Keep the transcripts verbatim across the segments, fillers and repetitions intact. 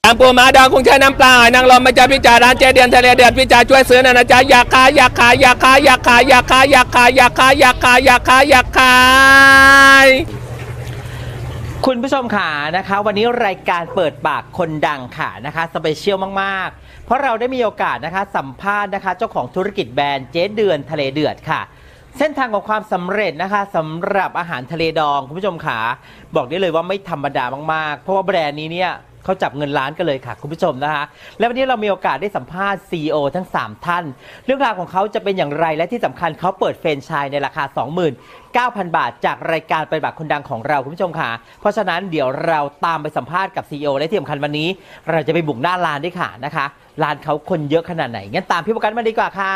ทำปูม้าดองกุ้งแช่น้ำปลาหอยนางรมมาจากพี่จ่าร้านเจเดือนทะเลเดือดพี่จ่าช่วยซื้อหน่อยนะจ๊ะอยากขายอยากขายอยากขายอยากขายอยากขายอยากขายอยากขายอยากขายอยากขายอยากขายคุณผู้ชมค่ะนะคะวันนี้รายการเปิดปากคนดังค่ะนะคะสเปเชียลมากๆเพราะเราได้มีโอกาสนะคะสัมภาษณ์นะคะเจ้าของธุรกิจแบรนด์เจ๊เดือนทะเลเดือดค่ะเส้นทางของความสำเร็จนะคะสำหรับอาหารทะเลดองคุณผู้ชมค่ะบอกได้เลยว่าไม่ธรรมดามากๆเพราะว่าแบรนด์นี้เนี่ยเขาจับเงินล้านกันเลยค่ะคุณผู้ชมนะคะและวันนี้เรามีโอกาสได้สัมภาษณ์ ซี อี โอ ทั้งสามท่านเรื่องราวของเขาจะเป็นอย่างไรและที่สำคัญเขาเปิดแฟรนไชส์ในราคา สองหมื่นเก้าพัน บาทจากรายการเปิดปากคนดังของเราคุณผู้ชมค่ะเพราะฉะนั้นเดี๋ยวเราตามไปสัมภาษณ์กับ ซี อี โอ และที่สำคัญวันนี้เราจะไปบุกหน้าร้านด้วยค่ะนะคะร้านเขาคนเยอะขนาดไหนงั้นตามพี่ประกันมาดีกว่าค่ะ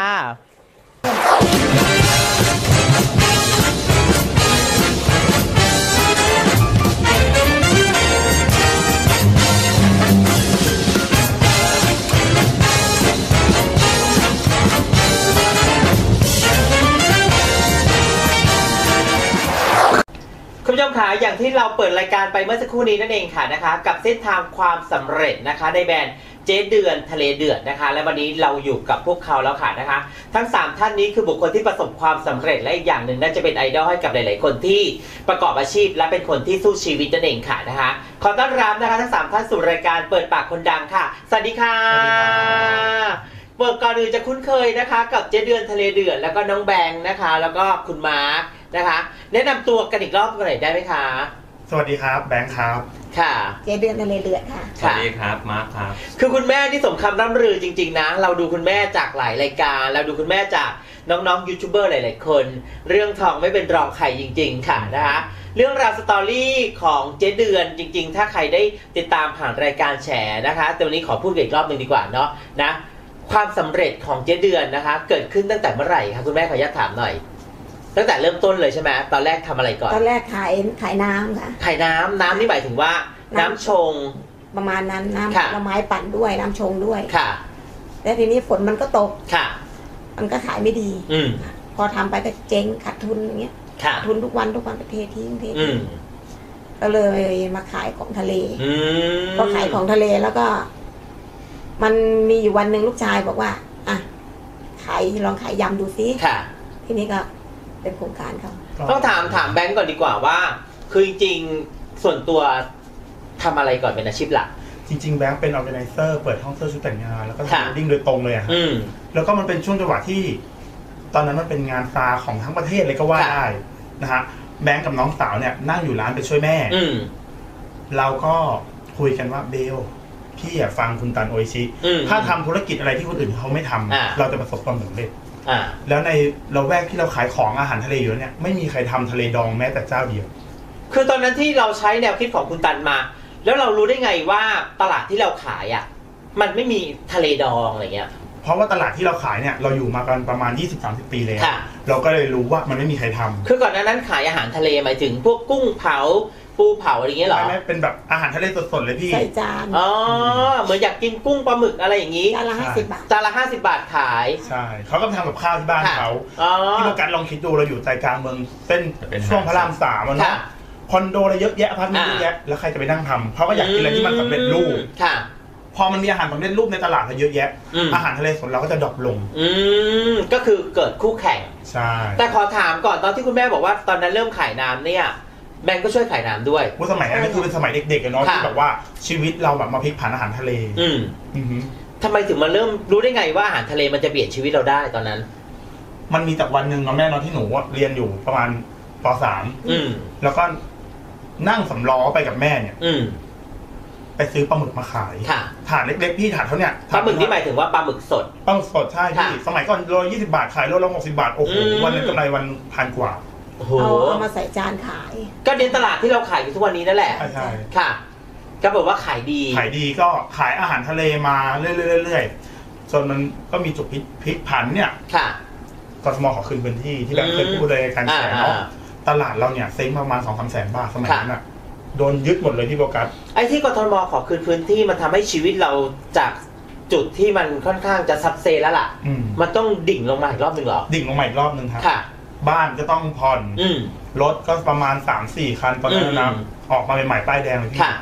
คุณผู้ชมค่ะอย่างที่เราเปิดรายการไปเมื่อสักครู่นี้นั่นเองค่ะนะคะกับเส้นทางความสำเร็จนะคะในแบรนด์เจ๊เดือนทะเลเดือดนะคะและวันนี้เราอยู่กับพวกเขาแล้วค่ะนะคะทั้งสามท่านนี้คือบุคคลที่ประสบความสำเร็จและอีกอย่างหนึ่งน่าจะเป็นไอดอลให้กับหลายๆคนที่ประกอบอาชีพและเป็นคนที่สู้ชีวิตนั่นเองค่ะนะคะขอต้อนรับนะคะทั้งสามท่านสู่รายการเปิดปากคนดังค่ะสวัสดีค่ะเปิดก่อนอื่นจะคุ้นเคยนะคะกับเจ๊เดือนทะเลเดือดแล้วก็น้องแบงค์นะคะแล้วก็คุณมาร์คนะคะแนะนำตัวกันอีกรอบกันหน่อยได้ไหมคะสวัสดีครับแบงค์ครับค่ะเจเดือนทะเลเดือดค่ะสวัสดีครับมาร์คครับคือคุณแม่ที่สมคำร่ำลือจริงๆนะเราดูคุณแม่จากหลายรายการเราดูคุณแม่จากน้องๆยูทูบเบอร์หลายๆคนเรื่องทองไม่เป็นรองใครจริงๆค่ะนะคะเรื่องราวสตอรี่ของเจ๊เดือนจริงๆถ้าใครได้ติดตามผ่านรายการแฉนะคะแต่วันนี้ขอพูดอีกรอบหนึ่งดีกว่าเนาะนะความสำเร็จของเจ๊เดือนนะคะเกิดขึ้นตั้งแต่เมื่อไหร่คะคุณแม่ขออนุญาตถามหน่อยตั้งแต่เริ่มต้นเลยใช่ไหมตอนแรกทำอะไรก่อนตอนแรกขายขายน้ำค่ะขายน้ำน้ำนี่หมายถึงว่าน้ำชงประมาณนั้นน้ำผลไม้ปั่นด้วยน้ำชงด้วยค่ะแล้วทีนี้ฝนมันก็ตกค่ะมันก็ขายไม่ดีอืมพอทำไปก็เจ๊งขาดทุนอย่างเงี้ยขาดทุนทุกวันทุกวันประเทศทิ้งเททิ้งก็เลยมาขายของทะเลก็ขายของทะเลแล้วก็ มันมีอยู่วันหนึ่งลูกชายบอกว่าอ่ะขายลองขายยำดูซิค่ะทีนี้ก็เป็นโครงการเขาต้องถามถามแบงก์ก่อนดีกว่าว่าคือจริงๆส่วนตัวทำอะไรก่อนเป็นอาชีพหลักจริงๆแบงก์เป็นออร์แกไนเซอร์เปิดห้องเสื้อชุดแต่งงานแล้วก็ทำดิ้งโดยตรงเลยอะแล้วก็มันเป็นช่วงจังหวะที่ตอนนั้นมันเป็นงานซาของทั้งประเทศเลยก็ว่าได้นะฮะแบงก์กับน้องสาวเนี่ยนั่งอยู่ร้านไปช่วยแม่เราก็คุยกันว่าเบลพี่อยากฟังคุณตันโออิชิถ้าทำธุรกิจอะไรที่คนอื่นเขาไม่ทำเราจะประสบความสำเร็จแล้วในเราแวกที่เราขายของอาหารทะเลอยู่เนี่ยไม่มีใครทำทะเลดองแม้แต่เจ้าเดียวคือตอนนั้นที่เราใช้แนวคิดของคุณตันมาแล้วเรารู้ได้ไงว่าตลาดที่เราขายอ่ะมันไม่มีทะเลดองอะไรเงี้ยเพราะว่าตลาดที่เราขายเนี่ยเราอยู่มากันประมาณ ยี่สิบถึงสามสิบ ปีเลยเราก็เลยรู้ว่ามันไม่มีใครทำคือก่อนหน้านั้นขายอาหารทะเลหมายถึงพวกกุ้งเผาปูเผาอะไรเงี้ยหรอไม่เป็นแบบอาหารทะเลสดๆเลยพี่ใส่จานอ๋อเหมือนอยากกินกุ้งปลาหมึกอะไรอย่างงี้จานละห้าสิบบาทจานละห้าสิบบาทขายใช่เขาก็ทำกับข้าวที่บ้านเขาที่โอกาสลองคิดดูเราอยู่ใจกลางเมืองเป็นช่วงพระรามสามเนาะคอนโดอะไรเยอะแยะอพาร์ตเมนต์เยอะแยะแล้วใครจะไปนั่งทำเขาก็อยากกินอะไรที่มันสำเร็จรูปพอมันมีอาหารสำเร็จรูปในตลาดเยอะแยะอาหารทะเลสดเราก็จะดรอปลงอืมก็คือเกิดคู่แข่งใช่แต่ขอถามก่อนตอนที่คุณแม่บอกว่าตอนนั้นเริ่มขายน้ำเนี่ยแบงก์ก็ช่วยขายน้ำด้วยว่าสมัยนั้นคือเป็นสมัยเด็กๆเนาะที่แบบว่าชีวิตเราแบบมาพลิกผันอาหารทะเลอืมทำไมถึงมาเริ่มรู้ได้ไงว่าอาหารทะเลมันจะเปลี่ยนชีวิตเราได้ตอนนั้นมันมีจากวันหนึ่งเนาะแม่เนาะที่หนูเรียนอยู่ประมาณป.สาม แล้วก็นั่งสำล้อไปกับแม่เนี่ยไปซื้อปลาหมึกมาขายถาดเล็กๆพี่ถาดเขาเนี่ยปลาหมึกที่หมายถึงว่าปลาหมึกสดปลาหมึกสดใช่พี่สมัยก่อนโลยี่สิบบาทขายโลละหกสิบบาทโอ้โหวันนึงกำไรวันพันกว่าเอาเอามาใส่จานขายก็เน้นตลาดที่เราขายอยู่ทุกวันนี้นั่นแหละใช่ค่ะก็บอกว่าขายดีขายดีก็ขายอาหารทะเลมาเรื่อยๆจนมันก็มีจุดพลิกผันเนี่ยค่ะกทมขอคืนพื้นที่ที่แบบเคยพูดเลยการแชร์เนาะตลาดเราเนี่ยเซ็งประมาณสองสามแสนบาทสมัยนั้นอ่ะโดนยึดหมดเลยที่โบกัสไอ้ที่กทมขอคืนพื้นที่มันทำให้ชีวิตเราจากจุดที่มันค่อนข้างจะซับเซแล้วล่ะมันต้องดิ่งลงมาอีกรอบหนึ่งเหรอดิ่งลงมาอีกรอบหนึ่งครับบ้านก็ต้องผ่อนรถก็ประมาณ สามสี่ คันตอนนั้นนะออกมาเป็นใหม่ป้ายแดงเลยพี่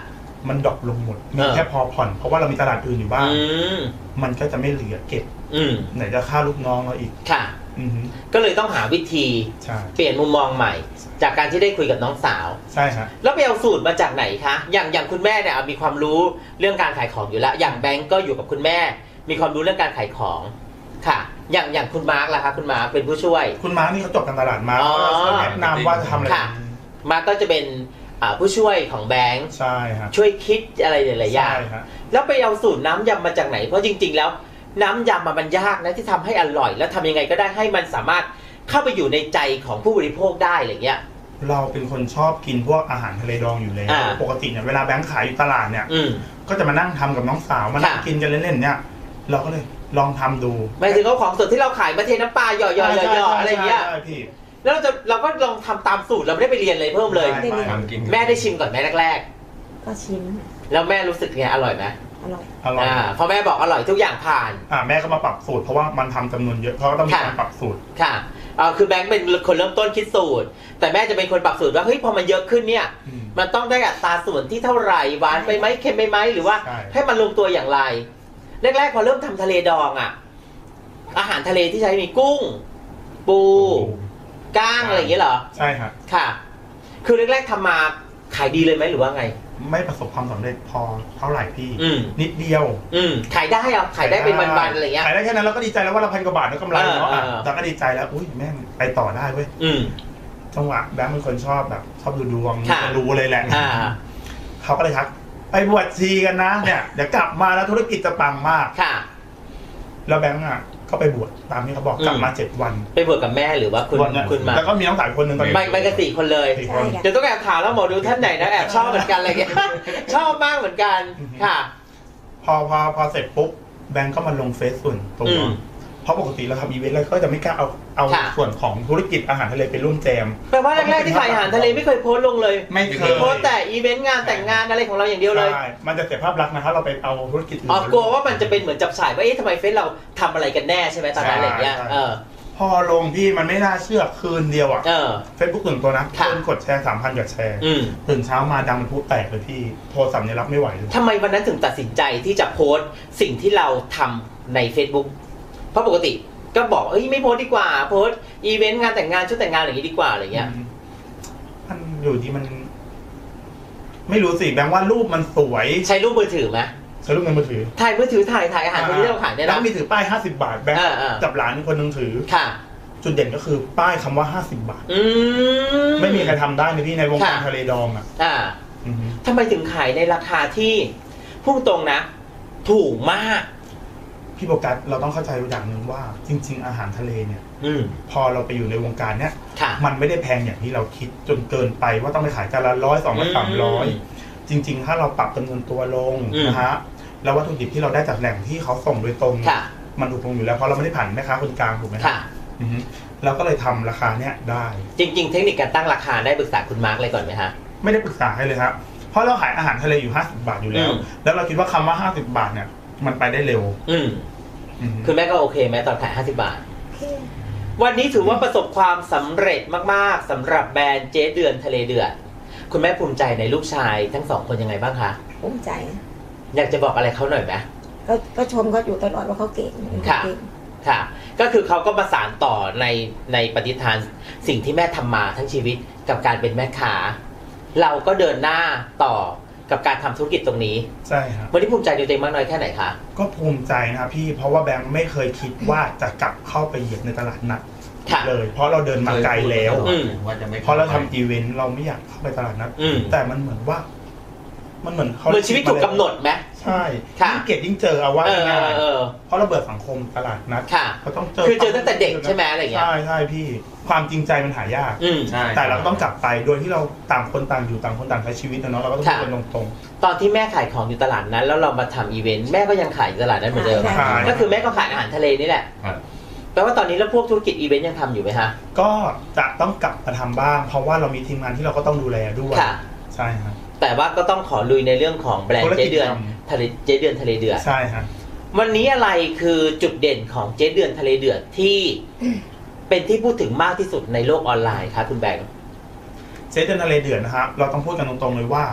มันดรอปลงหมดมีแค่พอผ่อนเพราะว่าเรามีตลาดอื่นอยู่บ้างมันก็จะไม่เหลือเก็บไหนจะค่าลูกน้องเราอีกค่ะก็เลยต้องหาวิธีเปลี่ยนมุมมองใหม่จากการที่ได้คุยกับน้องสาวใช่ครับแล้วไปเอาสูตรมาจากไหนคะอย่างอย่างคุณแม่เนี่ยมีความรู้เรื่องการขายของอยู่แล้วอย่างแบงก์ก็อยู่กับคุณแม่มีความรู้เรื่องการขายของค่ะอย่างอย่างคุณมาร์กล่ะคะคุณมาร์กเป็นผู้ช่วยคุณมาร์กนี่เขาจบการตลาดมาเขาแนะนำว่าจะทำอะไรมาร์กก็จะเป็นผู้ช่วยของแบงก์ใช่ครับช่วยคิดอะไรหลายๆอย่างแล้วไปเอาสูตรน้ำยำมาจากไหนเพราะจริงๆแล้วน้ำยำมันยากนะที่ทำให้อร่อยแล้วทำยังไงก็ได้ให้มันสามารถเข้าไปอยู่ในใจของผู้บริโภคได้อะไรเงี้ยเราเป็นคนชอบกินพวกอาหารทะเลดองอยู่แล้วปกติเนี่ยเวลาแบงค์ขายอยู่ตลาดเนี่ยก็จะมานั่งทำกับน้องสาวมานั่งกินกันเล่นๆเนี่ยเราก็เลยลองทำดูหมายถึงเอาของสดที่เราขายมาเทน้ำปลาหยอดๆๆอะไรเงี้ยแล้วเราจะเราก็ลองทำตามสูตรเราไม่ได้ไปเรียนเลยเพิ่มเลยแม่ได้ชิมก่อนแม่แรกๆก็ชิมแล้วแม่รู้สึกไงอร่อยไหมอร่อยอร่อยพอแม่บอกอร่อยทุกอย่างผ่านอ่าแม่ก็มาปรับสูตรเพราะว่ามันทำจำนวนเยอะเขาก็ต้องมีการปรับสูตรค่ะอ่าคือแบงค์เป็นคนเริ่มต้นคิดสูตรแต่แม่จะเป็นคนปรับสูตรว่าเฮ้ยพอมันเยอะขึ้นเนี่ยมันต้องได้อัตราส่วนที่เท่าไหร่หวานไปไหมเค็มไปไหมหรือว่าให้มันลงตัวอย่างไรแรกๆพอเริ่มทำทะเลดองอ่ะอาหารทะเลที่ใช้มีกุ้งปูก้างอะไรอย่างเงี้ยเหรอใช่ครับค่ะคือแรกๆทำมาขายดีเลยไหมหรือว่าไงไม่ประสบความสำเร็จพอเท่าไหร่พี่นิดเดียวขายได้อะขายได้เป็นวันๆอะไรเงี้ยขายได้แค่นั้นเราก็ดีใจแล้วว่าเราพันกว่าบาทแล้วกำไรเนาะเราก็ดีใจแล้วอุ้ยแม่งไปต่อได้เว้ยจังหวะแบงค์เป็นคนชอบแบบชอบดูดวงรู้เลยแหละเขาก็เลยทักไปบวชชีกันนะเนี่ยเดี๋ยวกลับมาแล้วธุรกิจจะปังมากแล้วแบงค์อ่ะก็ไปบวชตามที่เขาบอกกลับมาเจ็ดวันไปบวชกับแม่หรือว่าคุณคุณมาแล้วก็มีน้องสาวคนหนึ่งไปไปกันสี่คนเลยเดี๋ยวต้องแอบถามแล้วหมอดูท่านไหนนะแอบชอบเหมือนกันอะไรเงี้ยชอบมากเหมือนกันค่ะพอพอพอเสร็จปุ๊บแบงก์ก็มาลงเฟซส่วนตัวเพราะปกติเราทำอีเวนต์เราก็จะไม่กล้าเอาเอาส่วนของธุรกิจอาหารทะเลไปร่วมแจมแปลว่าแรกๆที่ขายอาหารทะเลไม่เคยโพสต์ลงเลยไม่เคยโพสต์แต่อีเวนต์งานแต่งงานอะไรของเราอย่างเดียวเลยใช่มันจะเสียภาพลักษณ์นะถ้าเราไปเอาธุรกิจอื่นอ๋อกลัวว่ามันจะเป็นเหมือนจับฉ่ายว่าเอ๊ะทำไมเฟซเราทำอะไรกันแน่ใช่ไหมตอนนั้นอะไรเงี้ยเออพอลงพี่มันไม่น่าเชื่อคืนเดียวอ่ะเฟซบุ๊กตื่นตัวนะคนกดแชร์สามพันกว่าแชร์ตื่นเช้ามาดังมันพูดแตกเลยพี่โทรศัพท์เนี่ยรับไม่ไหวเลยทำไมวันนั้นถึงตัดสินใจที่จะโพสต์สิ่งที่เราทำใน Facebook เพราะปกติก็บอกเอ้ยไม่โพสดีกว่าโพสอีเวนต์งานแต่งงานชุดแต่งงานอย่างนี้ดีกว่าอะไรเงี้ยมันอยู่ที่มันไม่รู้สิแบงค์ว่ารูปมันสวยใช้รูปมือถือไหมใช้รูปมือถือถ่ายมือถือถ่ายถ่ายอาหารที่เราขายเนี่ยนะแล้วมีถือป้ายห้าสิบบาทแบงค์จับหลานคนนึงถือค่ะจุดเด่นก็คือป้ายคำว่าห้าสิบบาทไม่มีใครทำได้ในที่ในวงการทะเลดองอ่ะทำไมถึงขายในราคาที่พุ่งตรงนะถูกมากพี่โบกัสเราต้องเข้าใจอย่างหนึ่งว่าจริงๆอาหารทะเลเนี่ยพอเราไปอยู่ในวงการเนี้ยมันไม่ได้แพงอย่างที่เราคิดจนเกินไปว่าต้องไปขายจานละร้อยสองร้อยสามร้อยจริงๆถ้าเราปรับจำนวนตัวลงนะฮะแล้ววัตถุดิบที่เราได้จากแหล่งที่เขาส่งโดยตรงมันถูกลงอยู่แล้วเพราะเราไม่ได้ผ่านแม่ค้าคนกลางถูกไหมครับเราก็เลยทำราคาเนี้ยได้จริงๆเทคนิคการตั้งราคาได้ปรึกษาคุณมาร์กเลยก่อนไหมฮะไม่ได้ปรึกษาให้เลยครับเพราะเราขายอาหารทะเลอยู่ห้าสิบบาทอยู่แล้วแล้วเราคิดว่าคำว่าห้าสิบบาทเนี่ยมันไปได้เร็วคือแม่ก็โอเคไหมตอนขายห้าสิบบาทวันนี้ถือว่าประสบความสำเร็จมากๆสำหรับแบรนด์เจ๊เดือนทะเลเดือดคุณแม่ภูมิใจในลูกชายทั้งสองคนยังไงบ้างคะภูมิใจอยากจะบอกอะไรเขาหน่อยไหมก็ก็ชมเขาอยู่ตลอดว่าเขาเก่งค่ะค่ะก็คือเขาก็ประสานต่อในในปฏิฐานสิ่งที่แม่ทำมาทั้งชีวิตกับการเป็นแม่ค้าเราก็เดินหน้าต่อกับการทำธุรกิจตรงนี้ใช่ครับวันนี้ภูมิใจในตัวเองมากน้อยแค่ไหนคะก็ภูมิใจนะครับพี่เพราะว่าแบงค์ไม่เคยคิดว่าจะกลับเข้าไปเหยียบในตลาดนัดเลยเพราะเราเดินมาไกลแล้วเพราะเราทำอีเวนต์เราไม่อยากเข้าไปตลาดนัดแต่มันเหมือนว่ามันเหมือนเขาเหมือนชีวิตถูกกำหนดไหมใช่ยิ่งเก็บยิ่งเจอเอาว่าง่ายเพราะเราเบิดสังคมตลาดนัดเขาต้องเจอคือเจอตั้งแต่เด็กใช่ไหมอะไรอย่างเงี้ยใช่ใช่พี่ความจริงใจมันหายากแต่เราก็ต้องกลับไปโดยที่เราต่างคนต่างอยู่ต่างคนต่างใช้ชีวิตนะเนาะเราก็ต้องพูดตรงๆตอนที่แม่ขายของอยู่ตลาดนั้นแล้วเรามาทำอีเวนต์แม่ก็ยังขายตลาดนั้นเหมือนเดิมก็คือแม่ก็ขายอาหารทะเลนี่แหละแปลว่าตอนนี้แล้วพวกธุรกิจอีเวนต์ยังทำอยู่ไหมฮะก็จะต้องกลับมาทำบ้างเพราะว่าเรามีทีมงานที่เราก็ต้องดูแลด้วยใช่ครับแต่ว่าก็ต้องขอลุยในเรื่องของแบรนด์เจ๊เดือนทะเลเจ๊เดือนทะเลเดือดใช่ครับวันนี้อะไรคือจุดเด่นของเจ๊เดือนทะเลเดือดที่เป็นที่พูดถึงมากที่สุดในโลกออนไลน์ครับคุณแบงค์เจ๊เดือนทะเลเดือดนะครับเราต้องพูดกันตรงๆเลยว่า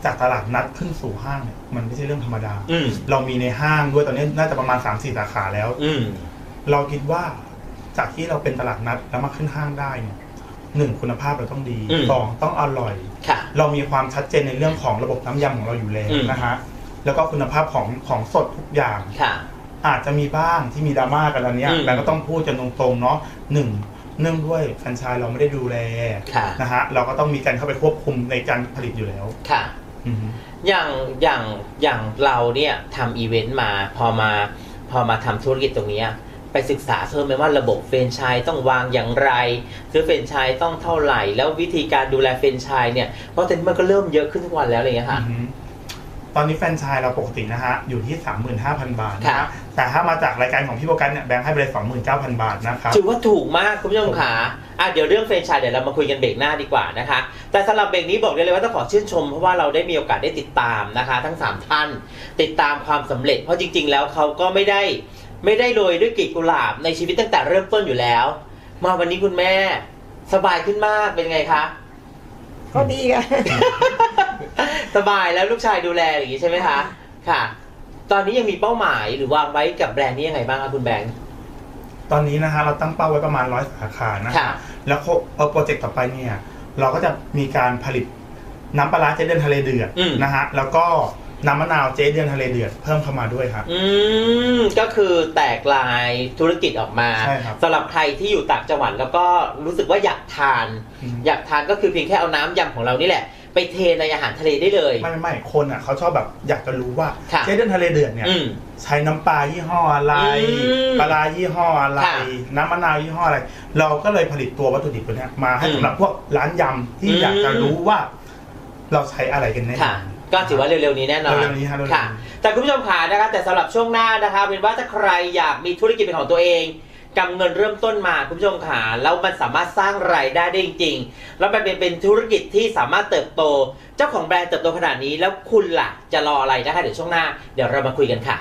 จากตลาดนัดขึ้นสู่ห้างเนี่ยมันไม่ใช่เรื่องธรรมดาเรามีในห้างด้วยตอนนี้น่าจะประมาณ สามสี่ สาขาแล้วเราคิดว่าจากที่เราเป็นตลาดนัดแล้วมาขึ้นห้างได้เนี่ยหนึ่งคุณภาพเราต้องดีสองต้องอร่อยเรามีความชัดเจนในเรื่องของระบบน้ำยำของเราอยู่แล้วนะฮะแล้วก็คุณภาพของของสดทุกอย่างอาจจะมีบ้างที่มีดราม่ากันตอนนี้แต่ก็ต้องพูดกันตรงๆเนาะหนึ่งเนื่องด้วยแฟรนไชส์เราไม่ได้ดูแลนะฮะเราก็ต้องมีการเข้าไปควบคุมในการผลิตอยู่แล้วค่ะอย่างอย่างอย่างเราเนี่ยทำอีเวนต์มาพอมาพอมาทำธุรกิจตรงนี้ไปศึกษาเพิ่มไหมว่าระบบแฟรนไชส์ต้องวางอย่างไรซื้อแฟรนไชส์ต้องเท่าไหร่แล้ววิธีการดูแลแฟรนไชส์เนี่ยเพราะตอนนี้มันก็เริ่มเยอะขึ้นทุกวันแล้วอะไรอย่างเงี้ยค่ะตอนนี้แฟรนไชส์เราปกตินะฮะอยู่ที่ สามหมื่นห้าพัน บาทนะแต่ถ้ามาจากรายการของพี่โบกันเนี่ยแบงค์ให้ไปเลย สองหมื่นเก้าพัน บาทนะครับถือว่าถูกมากคุณผู้ชมค่ะอ่ะเดี๋ยวเรื่องแฟรนไชส์เดี๋ยวเรามาคุยกันเบรกหน้าดีกว่านะคะแต่สำหรับเบรกนี้บอกได้เลยว่าต้องขอชื่นชมเพราะว่าเราได้มีโอกาสได้ติดตามนะคะทั้งสามท่านติดตามความสำเร็จเพราะจริงๆแล้วเขาก็ไม่ได้ไม่ได้โรยด้วยกลีบกุหลาบในชีวิตตั้งแต่เริ่มต้นอยู่แล้วมาวันนี้คุณแม่สบายขึ้นมากเป็นไงคะก็ดีค่ะสบายแล้วลูกชายดูแลอย่างนี้ใช่ไหมคะค่ะตอนนี้ยังมีเป้าหมายหรือวางไว้กับแบรนด์นี้ยังไงบ้างคะคุณแบงค์ตอนนี้นะฮะเราตั้งเป้าไว้ประมาณร้อยสาขานะคะแล้วโปรเจกต์ต่อไปเนี่ยเราก็จะมีการผลิตน้ำปลาร้าเจ๊เดือนทะเลเดือดนะฮะแล้วก็น้ำมะนาวเจ๊เดือนทะเลเดือดเพิ่มเข้ามาด้วยครับอืมก็คือแตกลายธุรกิจออกมาสำหรับใครที่อยู่ต่างจังหวัดแล้วก็รู้สึกว่าอยากทานอยากทานก็คือเพียงแค่เอาน้ำยำของเรานี่แหละไปเทในอาหารทะเลได้เลยไม่ไม่ไม่คนอ่ะเขาชอบแบบอยากจะรู้ว่าเจ๊เดือนทะเลเดือดเนี่ยใช้น้ำปลายี่ห้ออะไรปลาร้ายี่ห้ออะไรน้ำมะนาวยี่ห้ออะไรเราก็เลยผลิตตัววัตถุดิบตัวนี้มาให้สำหรับพวกร้านยำที่อยากจะรู้ว่าเราใช้อะไรกันแน่ก็ถือว่าเร็วๆนี้แน่นอนค่ะแต่คุณผู้ชมขานะคะแต่สำหรับช่วงหน้านะคะเป็นว่าถ้าใครอยากมีธุรกิจเป็นของตัวเองกำเงินเริ่มต้นมาคุณผู้ชมขาแล้วมันสามารถสร้างรายได้ได้จริงๆแล้วมันเป็นเป็นธุรกิจที่สามารถเติบโตเจ้าของแบรนด์เติบโตขนาดนี้แล้วคุณล่ะจะรออะไรนะคะเดี๋ยวช่วงหน้าเดี๋ยวเรามาคุยกันค่ะ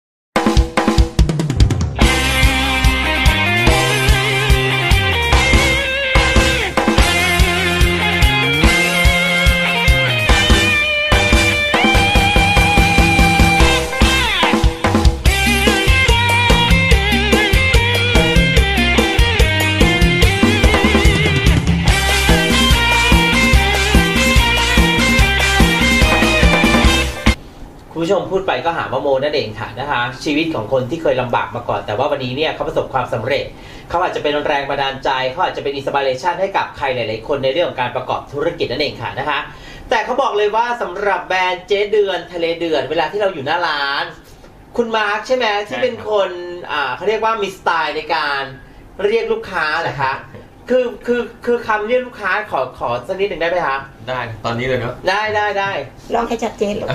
คุณผู้ชมพูดไปก็หาว่าโมนั่นเองค่ะนะคะชีวิตของคนที่เคยลำบากมาก่อนแต่ว่าวันนี้เนี่ยเขาประสบความสำเร็จเขาอาจจะเป็นแรงบันดาลใจเขาอาจจะเป็นอินสปิเรชันให้กับใครหลายๆคนในเรื่องของการประกอบธุรกิจนั่นเองค่ะนะคะแต่เขาบอกเลยว่าสำหรับแบรนด์เจ๊เดือนทะเลเดือดเวลาที่เราอยู่หน้าร้านคุณมาร์คใช่ไหมที่เป็นคนอ่าเขาเรียกว่ามีสไตล์ในการเรียกลูกค้าเหรอคะคือคือคือคำเรียกลูกค้าขอขอสักนิดหนึ่งได้ไหมคะได้ตอนนี้เลยเนาะได้ได้ได้ลองให้ชัดเจนหรอ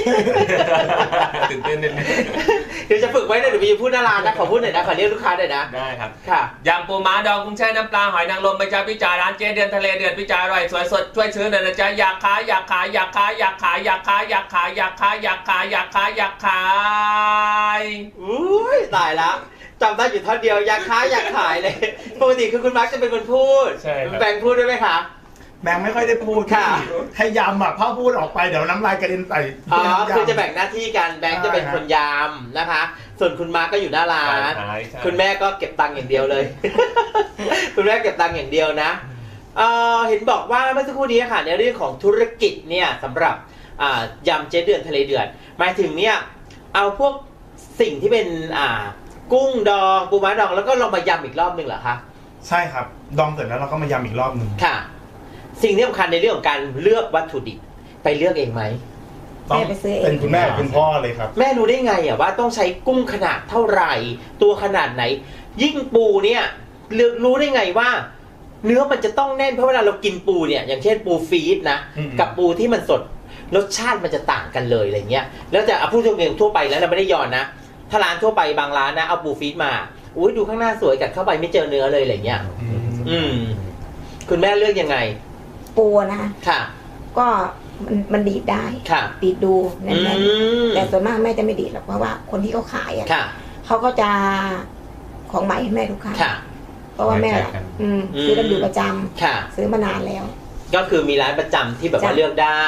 ตื่นเต้นนิดนึงเดี๋ยวจะฝึกไว้นะเดี๋ยวพี่พูดหน้าร้านนะขอพูดหน่อยนะขอเรียกลูกค้าหน่อยนะได้ครับค่ะยำปูม้าดองกุ้งแช่น้ำปลาหอยนางรมใบจ่าพี่จ่าร้านเจ๊เดือนทะเลเดือดพี่จ่าอร่อยสวยสดช่วยซื้อหน่อยนะจ๊ะอยากขายอยากขายอยากขายอยากขายอยากขายอยากขายอยากขายอยากขายอยากขายอยากขายอุ้ยตายแล้วจำได้อยู่ท่อนเดียวอยากขายอยากขายเลยปกติคือคุณมาร์คจะเป็นคนพูดแบงค์พูดด้วยไหมคะแบงค์ไม่ค่อยได้พูดค่ะให้ยำอ่ะพ่อพูดออกไปเดี๋ยวน้ำลายกระเด็นใส่อ๋อคือจะแบ่งหน้าที่กันแบงค์จะเป็นคนยำนะคะส่วนคุณมาร์คก็อยู่หน้าร้านคุณแม่ก็เก็บตังค์อย่างเดียวเลยคุณแม่เก็บตังค์อย่างเดียวนะเอ่อเห็นบอกว่าเมื่อสักครู่นี้ค่ะในเรื่องของธุรกิจเนี่ยสำหรับอ่ายำเจ๊เดือนทะเลเดือดหมายถึงเนี่ยเอาพวกสิ่งที่เป็นอ่ากุ้งดองปูม้าดองแล้วก็ลองมายำอีกรอบหนึ่งเหรอคะใช่ครับดองเสร็จแล้วเราก็มายำอีกรอบหนึ่งค่ะสิ่งที่สำคัญในเรื่องของการเลือกวัตถุดิบไปเลือกเองไหมแม่ไปซื้อเองเป็นคุณแม่คุณพ่อเลยครับแม่รู้ได้ไงอ่ะว่าต้องใช้กุ้งขนาดเท่าไหร่ตัวขนาดไหนยิ่งปูเนี่ยเลือกรู้ได้ไงว่าเนื้อมันจะต้องแน่นเพราะเวลาเรากินปูเนี่ยอย่างเช่นปูฟีดนะกับปูที่มันสดรสชาติมันจะต่างกันเลยอะไรเงี้ยแล้วแต่เอาพูดตรงๆทั่วไปแล้วเราไม่ได้ย้อนนะถ้าร้านทั่วไปบางร้านนะเอาปูฟีดมาอุ้ยดูข้างหน้าสวยกัดเข้าไปไม่เจอเนื้อเลยอะไรเงี้ยอืมคุณแม่เลือกยังไงปูนะค่ะก็มันมันดีดได้ค่ะดีดดูแน่นๆแต่ส่วนมากแม่จะไม่ดีดหรอกเพราะว่าคนที่เขาขายอ่ะเขาก็จะของใหม่ให้แม่ทุกครั้งเพราะว่าแม่อืมซื้อกันอยู่ประจำซื้อมานานแล้วก็คือมีร้านประจำที่แบบว่าเลือกได้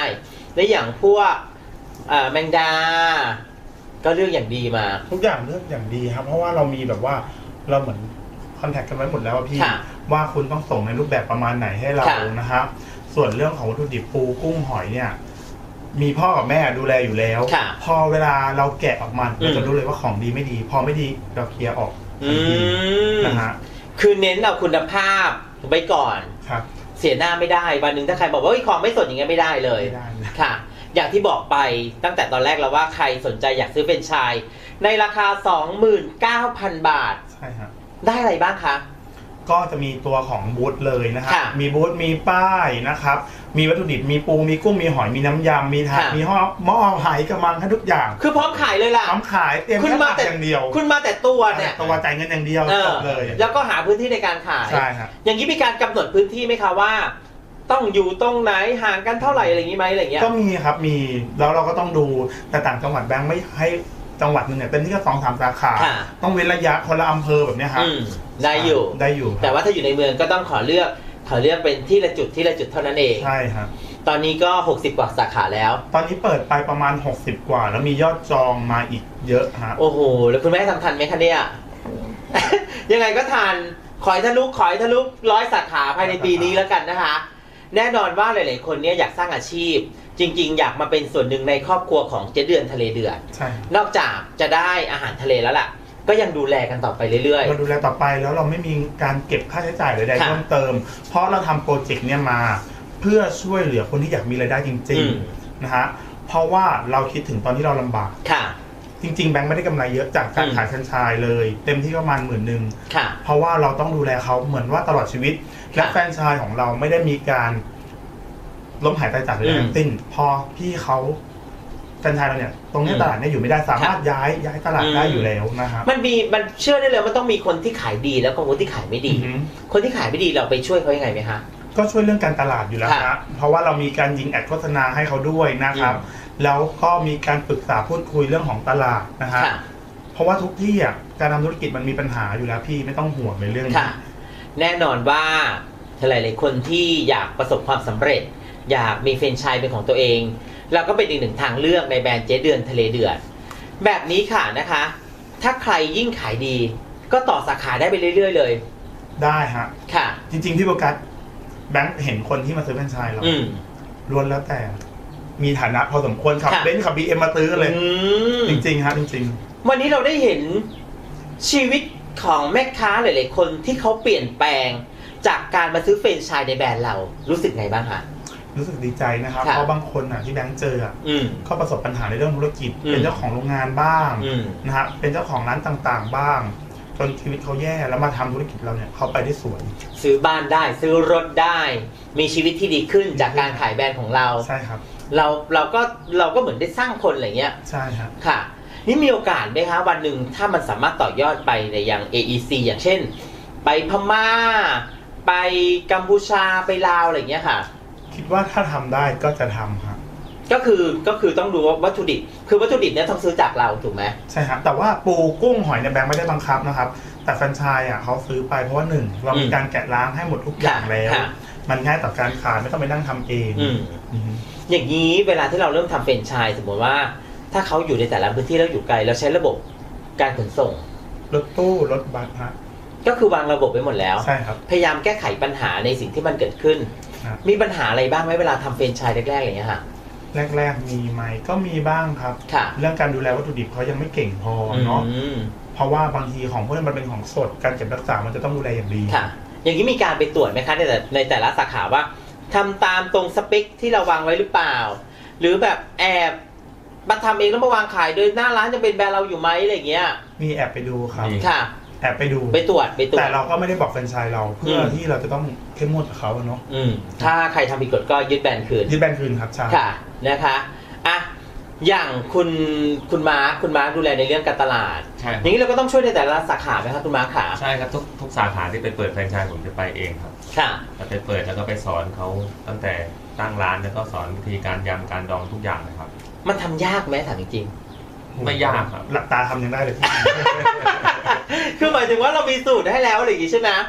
และอย่างพวกแมงดาก็เลือกอย่างดีมาทุกอย่างเลือกอย่างดีครับเพราะว่าเรามีแบบว่าเราเหมือนคอนแทคกันไว้หมดแล้วพี่ว่าคุณต้องส่งในรูปแบบประมาณไหนให้เรานะครับส่วนเรื่องของวัตถุดิบปูกุ้งหอยเนี่ยมีพ่อกับแม่ดูแลอยู่แล้วพอเวลาเราแกะออกมาเราจะรู้เลยว่าของดีไม่ดีพอไม่ดีเราเคลียร์ออกนะฮะคือเน้นเอาคุณภาพไว้ก่อนครับเสียหน้าไม่ได้วันหนึ่งถ้าใครบอกว่าของไม่สดอย่างเงี้ยไม่ได้เลยค่ะอย่างที่บอกไปตั้งแต่ตอนแรกแล้วว่าใครสนใจอยากซื้อเป็นไชส์ในราคา สองหมื่นเก้าพัน บาทใช่ครับได้อะไรบ้างคะก็จะมีตัวของบูธเลยนะครับมีบูธมีป้ายนะครับมีวัตถุดิบมีปูมีกุ้งมีหอยมีน้ำยำมีถาดมีห่อหม้อหายกระมังทุกอย่างคือพร้อมขายเลยล่ะพร้อมขายเตรียมแค่ตักอย่างเดียวคุณมาแต่ตัวเนี่ยตัวจ่ายเงินอย่างเดียวจบเลยแล้วก็หาพื้นที่ในการขายใช่ครับอย่างนี้มีการกำหนดพื้นที่ไหมคะว่าต้องอยู่ตรงไหนห่างกันเท่าไหร่อะไรอย่างนี้ไหมอะไรเงี้ยก็มีครับมีแล้วเราก็ต้องดูแต่ต่างจังหวัดแบงค์ไม่ให้จังหวัดนึงเนี่ยเป็นที่แค่สองสามสาขาต้องเว้นระยะคนละอำเภอแบบนี้ครับได้อยู่ได้อยู่แต่ว่าถ้าอยู่ในเมืองก็ต้องขอเลือกขอเลือกเป็นที่ละจุดที่ละจุดเท่านั้นเองใช่ครับตอนนี้ก็หกสิบกว่าสาขาแล้วตอนนี้เปิดไปประมาณหกสิบกว่าแล้วมียอดจองมาอีกเยอะฮะโอ้โหแล้วคุณแม่ทำทันไหมคะเนี่ยยังไงก็ทันขอให้ทะลุขอให้ทะลุร้อยสาขาภายในปีนี้แล้วกันนะคะแน่นอนว่าหลายๆคนเนี่ยอยากสร้างอาชีพจริงๆอยากมาเป็นส่วนหนึ่งในครอบครัวของเจ๊เดือนทะเลเดือดใช่นอกจากจะได้อาหารทะเลแล้วล่ะก็ยังดูแลกันต่อไปเรื่อยๆเราดูแลต่อไปแล้วเราไม่มีการเก็บค่าใช้จ่ายใดๆเพิ่มเติมเพราะเราทำโปรเจกต์เนี่ยมาเพื่อช่วยเหลือคนที่อยากมีรายได้จริงๆนะฮะเพราะว่าเราคิดถึงตอนที่เราลำบากจริงๆแบงค์ไม่ได้กำไรเยอะจากการขายแฟรนไชส์เลยเต็มที่ประมาณหมื่นหนึ่งเพราะว่าเราต้องดูแลเขาเหมือนว่าตลอดชีวิตและแฟรนไชส์ของเราไม่ได้มีการล้มหายตายจากเลยทั้งสิ้นพอพี่เขาแฟรนไชส์เราเนี่ยตรงนี้ตลาดเนี่ยอยู่ไม่ได้สามารถย้ายย้ายตลาดได้อยู่แล้วนะครับมันมีมันเชื่อได้เลยมันต้องมีคนที่ขายดีแล้วก็คนที่ขายไม่ดีคนที่ขายไม่ดีเราไปช่วยเขายังไงไหมคะก็ช่วยเรื่องการตลาดอยู่แล้วนะเพราะว่าเรามีการยิงแอดโฆษณาให้เขาด้วยนะครับแล้วก็มีการปรึกษาพูดคุยเรื่องของตลาดนะครับเพราะว่าทุกที่อ่ะการทำธุรกิจมันมีปัญหาอยู่แล้วพี่ไม่ต้องห่วงในเรื่องนี้แน่นอนว่าหลายๆคนที่อยากประสบความสำเร็จอยากมีแฟรนไชส์เป็นของตัวเองเราก็เป็นอีกหนึ่งทางเลือกในแบรนด์เจ๊เดือนทะเลเดือดแบบนี้ค่ะนะคะถ้าใครยิ่งขายดีก็ต่อสาขาได้ไปเรื่อยๆเลยได้ฮะค่ะจริงๆพี่โบกัสแบงค์เห็นคนที่มาซื้อแฟรนไชส์เราล้วนแล้วแต่มีฐานะพอสมควรขับเบนซ์ขับบีเอ็มมาซื้อกันเลยจริงๆฮะจริงๆวันนี้เราได้เห็นชีวิตของแม่ค้าหลายๆคนที่เขาเปลี่ยนแปลงจากการมาซื้อแฟรนไชส์ในแบรนด์เรารู้สึกไงบ้างคะรู้สึกดีใจนะครับเพราะบางคนอ่ะที่แบงค์เจออ่ะเขาประสบปัญหาในเรื่องธุรกิจเป็นเจ้าของโรงงานบ้างนะฮะเป็นเจ้าของร้านต่างๆบ้างจนชีวิตเขาแย่แล้วมาทำธุรกิจเราเนี่ยเขาไปได้สวยซื้อบ้านได้ซื้อรถได้มีชีวิตที่ดีขึ้นจากการขายแบรนด์ของเราใช่ครับเราเราก็เราก็เหมือนได้สร้างคนอะไรเงี้ยใช่ครับค่ะนี่มีโอกาสไหมคะวันหนึ่งถ้ามันสามารถต่อยอดไปในยัง เอ อี ซี อย่างเช่นไปพม่าไปกัมพูชาไปลาวอะไรเงี้ยค่ะคิดว่าถ้าทำได้ก็จะทำครับก็คือก็คือต้องดูว่าวัตถุดิบคือวัตถุดิบเนี่ยต้องซื้อจากเราถูกไหมใช่ครับแต่ว่าปูกุ้งหอยในแบงค์ไม่ได้บังคับนะครับแต่แฟรนไชส์อ่ะเขาซื้อไปเพราะว่าหนึ่งเรามีการแกะล้างให้หมดทุกอย่างแล้วมันง่ายต่อการขายไม่ต้องไปนั่งทำเองอย่างนี้เวลาที่เราเริ่มทำแฟรนไชส์สมมติว่าถ้าเขาอยู่ในแต่ละพื้นที่แล้วอยู่ไกลเราใช้ระบบการขนส่งรถตู้รถบัสฮะก็คือวางระบบไว้หมดแล้วใช่ครับพยายามแก้ไขปัญหาในสิ่งที่มันเกิดขึ้นมีปัญหาอะไรบ้างไหมเวลาทำแฟรนไชส์แรกๆอะไรอย่างเงี้ยค่ะแรกๆมีไหมก็มีบ้างครับเรื่องการดูแลวัตถุดิบเขายังไม่เก่งพอเนาะเพราะว่าบางทีของพวกนี้มันเป็นของสดการเก็บรักษามันจะต้องดูแลอย่างดีค่ะอย่างนี้มีการไปตรวจไหมคะในแต่ในแต่ละสาขาว่าทำตามตรงสเปคที่เราวางไว้หรือเปล่าหรือแบบแอบมาทำเองแล้วมาวางขายโดยหน้าร้านจะเป็นแบรนด์เราอยู่ไหมอะไรอย่างเงี้ยมีแอบไปดูครับค่ะแอบไปดูไปตรวจไปตรวจแต่เราก็ไม่ได้บอกแฟรนไชส์เราเพื่อที่เราจะต้องเข้มงวดกับเขาเนาะถ้าใครทำผิดกฎก็ยึดแบรนด์คืนยึดแบรนด์คืนครับใช่ค่ะนะคะอ่ะอย่างคุณคุณมาร์คคุณมาร์คดูแลในเรื่องการตลาดใช่อย่างนี้เราก็ต้องช่วยในแต่ละสาขาไหมครับคุณมาร์คค่ะใช่ครับทุกทุกสาขาที่ไปเปิดแฟรนไชส์ผมจะไปเองครับค่ะไปเปิดแล้วก็ไปสอนเขาตั้งแต่ตั้งร้านแล้วก็สอนวิธีการยำการดองทุกอย่างเลยครับมันทำยากไหมถามจริงไม่ยากครับหลับตาทำยังได้เลยคือหมายถึงว่าเรามีสูตรให้แล้วอะไรอย่างงี้ใช่ไหม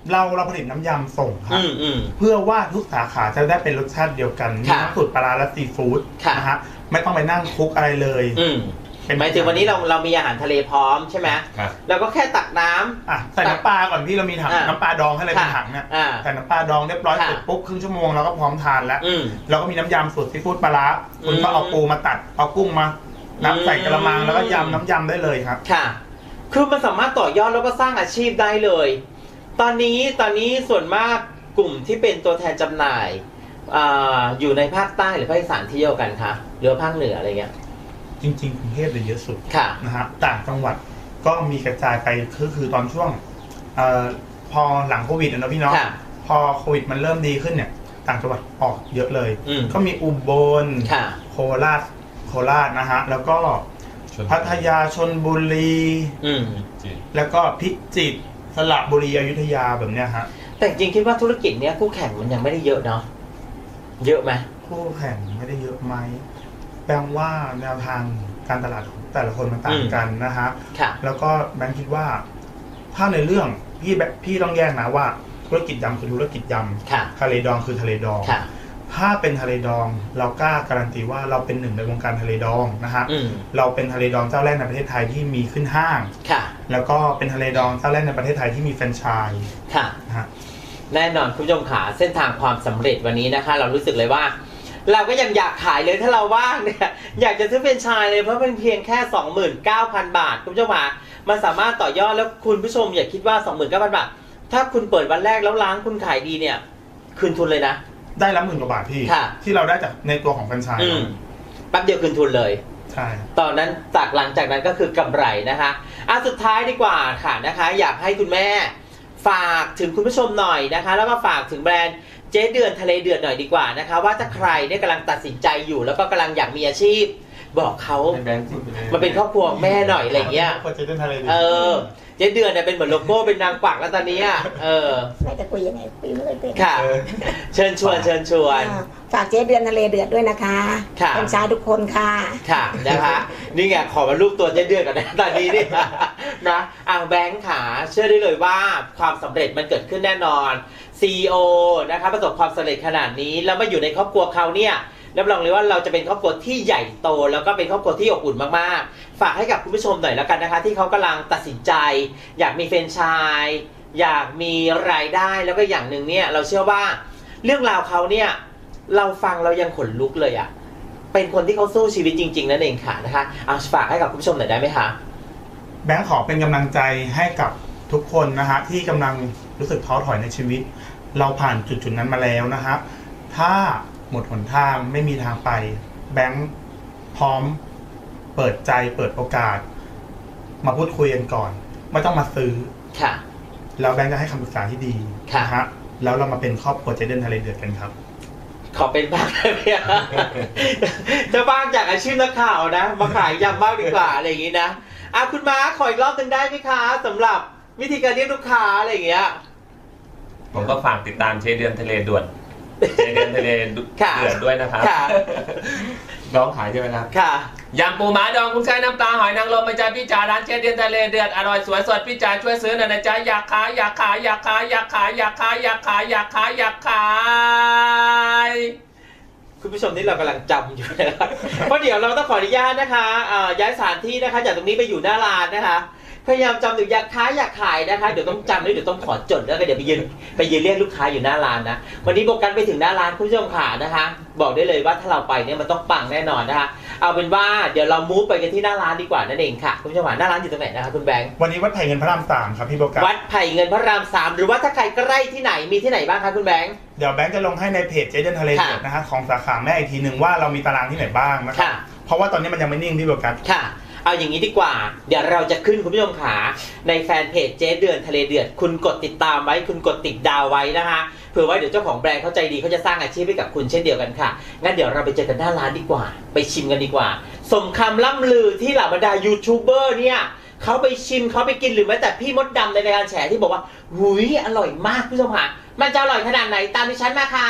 เราเราผลิตน้ำยำส่งครับเพื่อว่าทุกสาขาจะได้เป็นรสชาติเดียวกันมีทั้งสูตรปลาร้าและซีฟู้ดนะฮะไม่ต้องไปนั่งคลุกอะไรเลยหมายถึงวันนี้เราเรามีอาหารทะเลพร้อมใช่ไหมเราก็แค่ตักน้ำอ่ะใส่น้ำปลาก่อนพี่เรามีถังน้ำปลาดองให้เลยเป็นถังเนี่ยใส่น้ำปลาดองเรียบร้อยเสร็จปุ๊บครึ่งชั่วโมงเราก็พร้อมทานแล้วเราก็มีน้ำยำสูตรซีฟู้ดปลาร้าคุณก็เอาปูมาตัดเอากุ้งมาน้ำใส่กระมังแล้วก็ยำน้ำยำได้เลยครับค่ะคือมันสามารถต่อยอดแล้วก็สร้างอาชีพได้เลยตอนนี้ตอนนี้ส่วนมากกลุ่มที่เป็นตัวแทนจำหน่ายอ, อยู่ในภาคใต้หรือภาคอีสานที่เดียวกันคะหรือภาคเหนืออะไรเงี้ยจริงๆกรุงเทพเลยเยอะสุดนะฮะต่างจังหวัดก็มีกระจายไปคือคือตอนช่วงอพอหลังโควิดนะพี่เนาะพอโควิดมันเริ่มดีขึ้นเนี่ยต่างจังหวัดออกเยอะเลยก็มีอุบลโคราชโคราชนะฮะแล้วก็พัทยาชลบุรีแล้วก็พิจิตรสระบุรีอยุธยาแบบเนี้ยฮะแต่จริงคิดว่าธุรกิจเนี้ยคู่แข่งมันยังไม่ได้เยอะเนาะเยอะไหมคู่แข่งไม่ได้เยอะไหมแปลว่าแนวทางการตลาดของแต่ละคนมันต่างกันนะฮะแล้วก็แบงค์คิดว่าถ้าในเรื่องพี่พี่ต้องแยกนะว่าธุรกิจยำคือธุรกิจยำทะเลดองคือทะเลดองถ้าเป็นทะเลดองเรากล้าการันตีว่าเราเป็นหนึ่งในวงการทะเลดองนะฮะเราเป็นทะเลดองเจ้าแรกในประเทศไทยที่มีขึ้นห้างแล้วก็เป็นทะเลดองเจ้าแรกในประเทศไทยที่มีแฟรนไชส์ค่ะแน่นอนคุณผู้ชมขาเส้นทางความสำเร็จวันนี้นะคะเรารู้สึกเลยว่าเราก็ยังอยากขายเลยถ้าเราว่างเนี่ยอยากจะซื้อแฟรนไชส์เลยเพราะเป็นเพียงแค่ สองหมื่นเก้าพัน บาทคุณผู้ชมขามันสามารถต่อยอดแล้วคุณผู้ชมอย่าคิดว่า สองหมื่นเก้าพัน บาทถ้าคุณเปิดวันแรกแล้วร้านคุณขายดีเนี่ยคืนทุนเลยนะได้รับหมื่นกว่าบาทพี่ที่เราได้จากในตัวของแฟรนไชส์แป๊บเดียวคืนทุนเลยใช่ตอนนั้นจากหลังจากนั้นก็คือกำไรนะคะอ่ะสุดท้ายดีกว่าค่ะนะคะอยากให้คุณแม่ฝากถึงคุณผู้ชมหน่อยนะคะแล้วก็ฝากถึงแบรนด์เจ๊เดือนทะเลเดือดหน่อยดีกว่านะคะว่าถ้าใครเนี่ยกำลังตัดสินใจอยู่แล้วก็กำลังอยากมีอาชีพบอกเขามาเป็นครอบครัวแม่หน่อยอะไรเงี้ยเออเจ๊เดือนเนี่ยเป็นเหมือนโลโก้เป็นนางกวักแล้วตอนนี้อ่ะเออไม่จะคุยยังไงคุยไม่เลยเป็นค่ะเชิญชวนเชิญชวนฝากเจ๊เดือนทะเลเดือดด้วยนะคะเป็นชายทุกคนค่ะค่ะนะคะนี่ไงขอมารูปตัวเจ๊เดือนกันนะตอนนี้นี่นะอ่ะแบงค์ขาเชื่อได้เลยว่าความสำเร็จมันเกิดขึ้นแน่นอน ซี อี โอ นะคะประสบความสำเร็จขนาดนี้แล้วมาอยู่ในครอบครัวเขาเนี่ยรับรองเลยว่าเราจะเป็นครอบครัวที่ใหญ่โตแล้วก็เป็นครอบครัวที่อบอุ่นมากๆฝากให้กับคุณผู้ชมหน่อยแล้วกันนะคะที่เขากำลังตัดสินใจอยากมีแฟรนไชส์อยากมีรายได้แล้วก็อย่างหนึ่งเนี่ยเราเชื่อว่าเรื่องราวเขาเนี่ยเราฟังเรายังขนลุกเลยอ่ะเป็นคนที่เขาสู้ชีวิตจริงๆนั่นเองค่ะนะคะเอาฝากให้กับคุณผู้ชมหน่อยได้ไหมคะแบงค์ขอเป็นกำลังใจให้กับทุกคนนะฮะที่กำลังรู้สึกท้อถอยในชีวิตเราผ่านจุดๆนั้นมาแล้วนะฮะถ้าหมดหนทางไม่มีทางไปแบงค์พร้อมเปิดใจเปิดโอกาสมาพูดคุยกันก่อนไม่ต้องมาซื้อค่ะแล้วแบงค์จะให้คำปรึกษาที่ดีนะฮะแล้วเรามาเป็นครอบครัวเจเดนทะเลเดือดกันครับขอเป็นบ้างได้ไหมจะบ้างจากอาชีพนักข่าวนะมาขายยำบ้างดีกว่าอะไรอย่างนี้นะอ่ะคุณม้าขออีกรอบหนึ่งได้ไหมคะสำหรับวิธีการเรียกลูกค้าอะไรอย่างเงี้ยผมก็ฝากติดตามเจเดนทะเลเดือดเจเดนทะเลเดือดด้วยนะครับน้องขายใช่ไหมครับค่ะยำปูม้าดองกุ้งแช่น้ำปลาหอยนางรมไปจ้าพี่จ๋าร้านเจเดนทะเลเดือดอร่อยสวยสดพี่จ๋าช่วยซื้อหน่อยนะจ๊ะอยากขายอยากขายอยากขายอยากขายอยากขายอยากขายอยากขายอยากขายคุณผู้ชมนี่เรากำลังจำอยู่นะครับเพราะเดี๋ยวเราต้องขออนุญาตนะคะย้ายสถานที่นะคะจากตรงนี้ไปอยู่หน้าร้านนะคะพยายามจำถึงอยากขายอยากขายนะคะเดี๋ยวต้องจำแล้วเดี๋ยวต้องขอจดแล้วก็เดี๋ยวไปยืนไปยืนเรียกลูกค้าอยู่หน้าร้านนะวันนี้โบกันไปถึงหน้าร้านคุณผู้ชมขานะคะบอกได้เลยว่าถ้าเราไปเนี่ยมันต้องปังแน่นอนนะคะเอาเป็นว่าเดี๋ยวเรามูฟไปกันที่หน้าร้านดีกว่านั่นเองค่ะคุณผู้ชมขาหน้าร้านอยู่ตรงไหนนะคะคุณแบงค์วันนี้วัดไผ่เงินพระรามสามครับพี่โบกันวัดไผ่เงินพระรามสามหรือว่าถ้าใครใกล้ที่ไหนมีที่ไหนบ้างคะคุณแบงค์เดี๋ยวแบงค์จะลงให้ในเพจเจเดนทะเลเดือดนะคะของสาขาแม่อีกทีหนึ่งว่าเรามีตารางที่ไหนบ้างนะครับเพราะว่าตอนนี้มันยังไม่นิ่งพี่โบกันค่ะเอาอย่างนี้ดีกว่าเดี๋ยวเราจะขึ้นคุณผู้ชมขาในแฟนเพจเจ๊เดือนทะเลเดือดคุณกดติดตามไว้คุณกดติดดาวไว้นะคะเผื่อว่าเดี๋ยวเจ้าของแบรนด์เขาใจดีเขาจะสร้างอาชีพให้กับคุณเช่นเดียวกันค่ะงั้นเดี๋ยวเราไปเจอกันหน้าร้านดีกว่าไปชิมกันดีกว่าสมคำล่ำลือที่เหล่าบรรดายูทูบเบอร์เนี่ยเขาไปชิมเขาไปกินหรือแม้แต่พี่มดดำในรายการแฉที่บอกว่าหุยอร่อยมากผู้ชมค่ะมันจะอร่อยขนาดไหนตามดิฉันมาค่ะ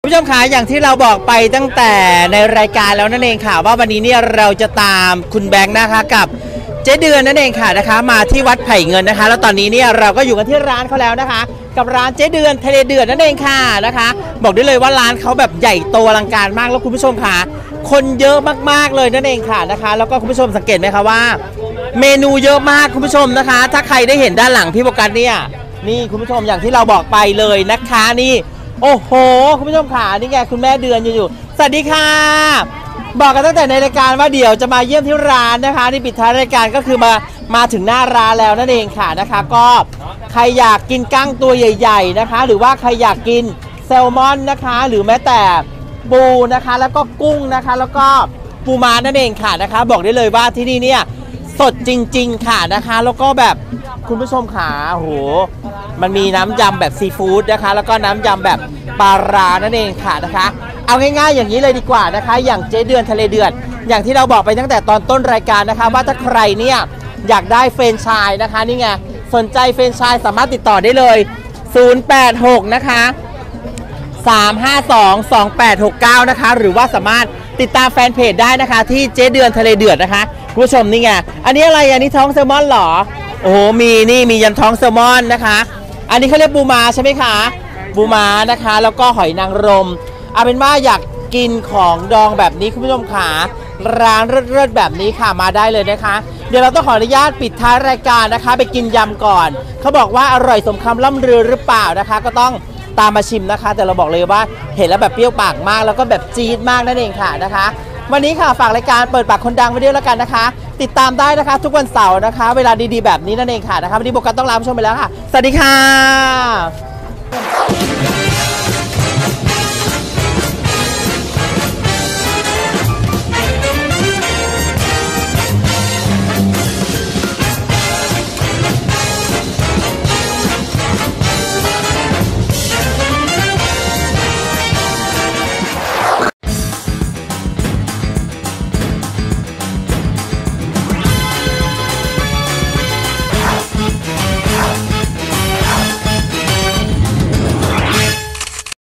ผู้ชมคะอย่างที่เราบอกไปตั้งแต่ในรายการแล้วนั่นเองค่ะว่าวันนี้เนี่ยเราจะตามคุณแบงค์นะคะกับเจ๊เดือนนั่นเองค่ะนะคะมาที่วัดไผ่เงินนะคะแล้วตอนนี้เนี่ยเราก็อยู่กันที่ร้านเขาแล้วนะคะกับร้านเจ๊เดือนทะเลเดือดนั่นเองค่ะนะคะบอกได้เลยว่าร้านเขาแบบใหญ่โตอลังการมากแล้วคุณผู้ชมค่ะคนเยอะมากๆเลยนั่นเองค่ะนะคะแล้วก็คุณผู้ชมสังเกตไหมคะว่าเมนูเยอะมากคุณผู้ชมนะคะถ้าใครได้เห็นด้านหลังพี่โบกัสเนี่ยนี่คุณผู้ชมอย่างที่เราบอกไปเลยนะคะนี่โอ้โหคุณผู้ชมค่ะนี่ไงคุณแม่เดือนอยู่สวัสดีค่ะบอกกันตั้งแต่ในรายการว่าเดี๋ยวจะมาเยี่ยมที่ร้านนะคะนี่ปิดท้ายรายการก็คือมามาถึงหน้าร้านแล้วนั่นเองค่ะนะคะก็ใครอยากกินกั้งตัวใหญ่ๆนะคะหรือว่าใครอยากกินแซลมอนนะคะหรือแม้แต่ปูนะคะแล้วก็กุ้งนะคะแล้วก็ปูม้านั่นเองค่ะนะคะบอกได้เลยว่าที่นี่เนี่ยสดจริงๆค่ะนะคะแล้วก็แบบคุณผู้ชมขาโหมันมีน้ำยำแบบซีฟู้ดนะคะแล้วก็น้ำยำแบบปลาร้านั่นเองค่ะนะคะเอาง่ายๆอย่างนี้เลยดีกว่านะคะอย่างเจ๊เดือนทะเลเดือดอย่างที่เราบอกไปตั้งแต่ตอนต้นรายการนะคะว่าถ้าใครเนี่ยอยากได้เฟรนไชส์นะคะนี่ไงสนใจเฟรนไชส์สามารถติดต่อได้เลยศูนย์ แปด หกนะคะสาม ห้า สอง สอง แปด หก เก้านะคะหรือว่าสามารถติดตามแฟนเพจได้นะคะที่เจ๊เดือนทะเลเดือดนะคะคุณผู้ชมนี่ไงอันนี้อะไรอันนี้ท้องแซลมอนเหรอโอ้โหมีนี่มียันท้องแซลมอนนะคะอันนี้เขาเรียกปูม้าใช่ไหมคะปูม้านะคะแล้วก็หอยนางรมเอาเป็นว่าอยากกินของดองแบบนี้คุณผู้ชมขาร้านเลิศๆแบบนี้ค่ะมาได้เลยนะคะเดี๋ยวเราต้องขออนุญาตปิดท้ายรายการนะคะไปกินยำก่อนเขาบอกว่าอร่อยสมคำล่ำลือหรือเปล่านะคะก็ต้องตามมาชิมนะคะแต่เราบอกเลยว่าเห็นแล้วแบบเปรี้ยวปากมากแล้วก็แบบจี๊ดมากนั่นเองค่ะนะคะวันนี้ค่ะฝากรายการเปิดปากคนดังไว้ด้วยแล้วกันนะคะติดตามได้นะคะทุกวันเสาร์นะคะเวลาดีๆแบบนี้นั่นเองค่ะนะคะวันนี้โบกัสต้องลาผู้ชมไปแล้วค่ะสวัสดีค่ะ